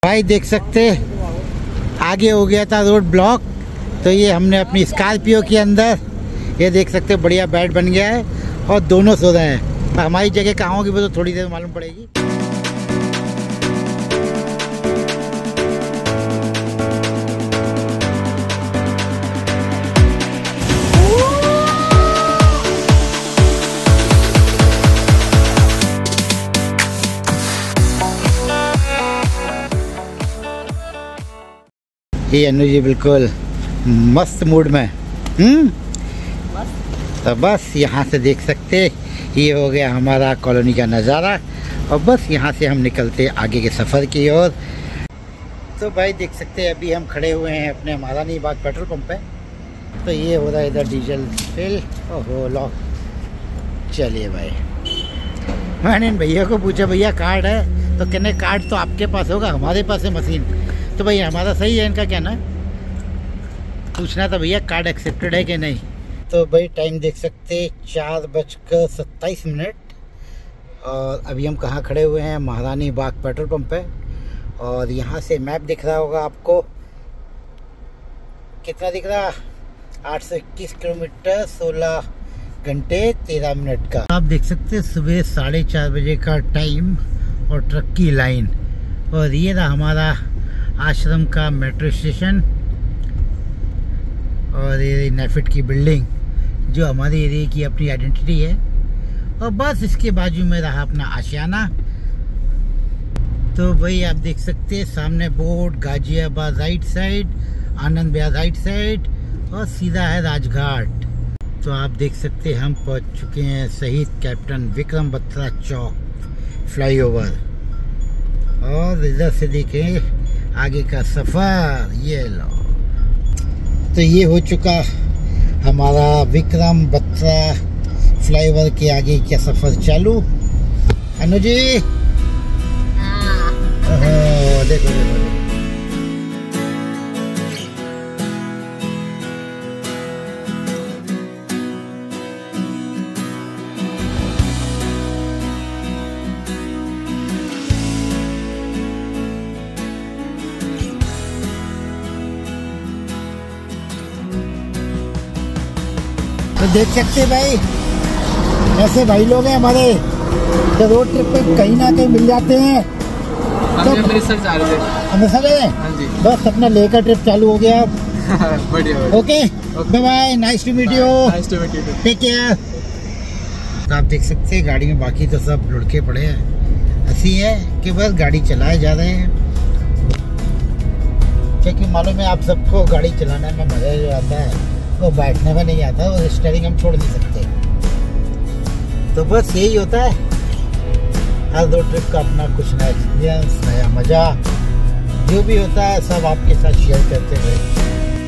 भाई देख सकते आगे हो गया था रोड ब्लॉक, तो ये हमने अपनी स्कॉर्पियो के अंदर ये देख सकते बढ़िया बेड बन गया है और दोनों सो रहे हैं। हमारी जगह कहाँ होगी वो तो थोड़ी देर मालूम पड़ेगी। ये अनु जी बिल्कुल मस्त मूड में। तो बस यहाँ से देख सकते ये हो गया हमारा कॉलोनी का नज़ारा और बस यहाँ से हम निकलते आगे के सफ़र की ओर। तो भाई देख सकते अभी हम खड़े हुए हैं अपने महारानी बाग पेट्रोल पंप पे। तो ये हो रहा है इधर डीजल फिल। ओहो लॉक। चलिए भाई, मैंने भैया को पूछा भैया कार्ड है, तो कहने कार्ड तो आपके पास होगा, हमारे पास है मशीन। तो भैया हमारा सही है, इनका कहना पूछना था भैया कार्ड एक्सेप्टेड है कि नहीं। तो भाई टाइम देख सकते 4:27 और अभी हम कहाँ खड़े हुए हैं, महारानी बाग पेट्रोल पंप पे। और यहाँ से मैप दिख रहा होगा आपको, कितना दिख रहा, 821 किलोमीटर 16 घंटे 13 मिनट का। आप देख सकते सुबह 4:30 बजे का टाइम और ट्रक की लाइन। और ये रहा हमारा आश्रम का मेट्रो स्टेशन और ये नेफिट की बिल्डिंग जो हमारे एरिया की अपनी आइडेंटिटी है। और बस इसके बाजू में रहा अपना आशियाना। तो भाई आप देख सकते हैं सामने board Ghaziabad right side, Anand Vihar right side और सीधा है राजघाट। तो आप देख सकते हम पहुंच चुके हैं शहीद कैप्टन विक्रम बत्रा चौक फ्लाईओवर। और इधर से देखें आगे का सफ़र, ये लो। तो ये हो चुका हमारा विक्रम बत्रा फ्लाईओवर के आगे का सफ़र चालू। अनु जी देखो देखो तो देख सकते भाई ऐसे भाई लोग हैं हमारे जो रोड ट्रिप पे कहीं ना कहीं मिल जाते हैं। तो अमृतसर जा रहे थे, अमृतसर गए, बस अपना लेकर ट्रिप चालू हो गया। बढ़िया। Okay bye bye, nice to meet you, take care. तो आप देख सकते हैं गाड़ी में बाकी तो सब लुढ़के पड़े हैं, ऐसी है कि बस गाड़ी चलाए जा रहे हैं। क्योंकि मालूम है आप सबको गाड़ी चलाने में मजा जो आता है वो बैठने में नहीं आता, और स्टीयरिंग हम छोड़ नहीं सकते। तो बस यही होता है हर रोड ट्रिप का अपना कुछ नया एक्सपीरियंस, नया मज़ा, जो भी होता है सब आपके साथ शेयर करते हुए।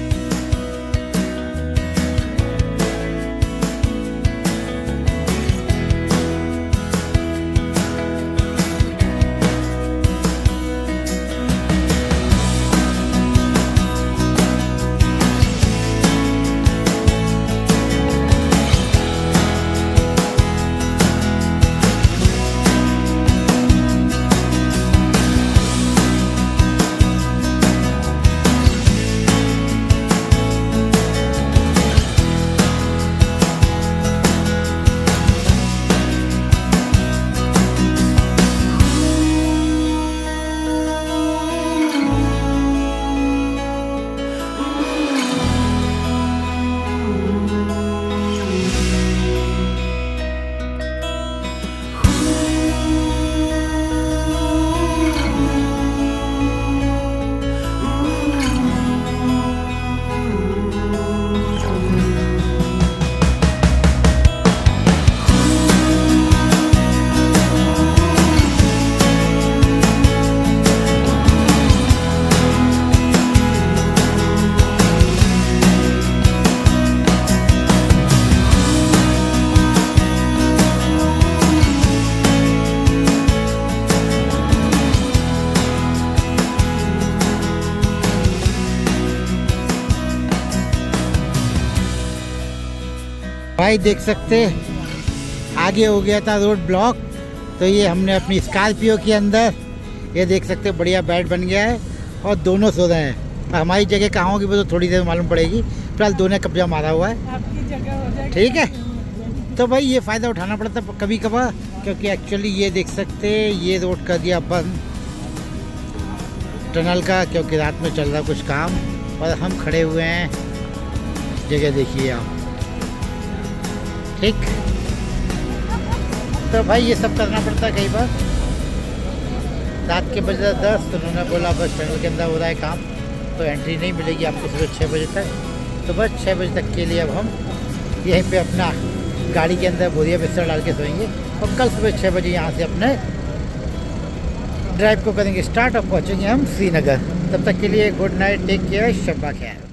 भाई देख सकते आगे हो गया था रोड ब्लॉक, तो ये हमने अपनी स्कॉर्पियो के अंदर ये देख सकते हो बढ़िया बेड बन गया है और दोनों सो रहे हैं। हमारी जगह कहाँ होगी वो तो थोड़ी देर मालूम पड़ेगी, फिलहाल दोनों ने कब्जा मारा हुआ है। आपकी जगह हो जाएगी। ठीक है, तो भाई ये फ़ायदा उठाना पड़ता है कभी कभार, क्योंकि एक्चुअली ये देख सकते ये रोड कर दिया बंद टनल का, क्योंकि रात में चल रहा कुछ काम और हम खड़े हुए हैं। जगह देखिए आप। ठीक, तो भाई ये सब करना पड़ता है कई बार। रात के बजे 10 तो उन्होंने बोला बस टनल के अंदर हो रहा है काम, तो एंट्री नहीं मिलेगी आपको सुबह 6 बजे तक। तो बस 6 बजे तक के लिए अब हम यहीं पे अपना गाड़ी के अंदर बोरिया बिस्तर डाल के सोएंगे और कल सुबह 6 बजे यहाँ से अपने ड्राइव को करेंगे स्टार्ट और पहुँचेंगे हम श्रीनगर। तब तक के लिए गुड नाइट, टेक केयर, शब्बा खैर।